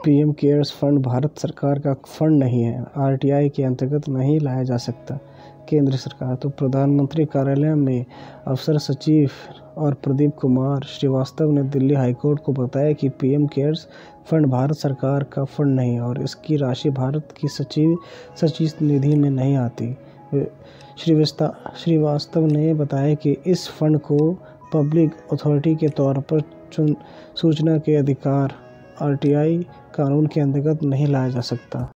PM cares fund Bharat सरकार का fund नहीं है, आरटीआई के अंतर्गत नहीं लाया जा सकता। केंद्र सरकार तो प्रधानमंत्री कार्यालय में अफसर सचिव और प्रदीप कुमार श्रीवास्तव ने दिल्ली हाईकोर्ट को बताया कि पीएम केयर्स फंड भारत सरकार का फंड नहीं है और इसकी राशि भारत की सचिव निधि में नहीं आती। श्रीवास्तव ने बताया कि इस फंड को पब्लिक अथॉरिटी के तौर पर सूचना के अधिकार आरटीआई कानून के अंतर्गत नहीं लाया जा सकता।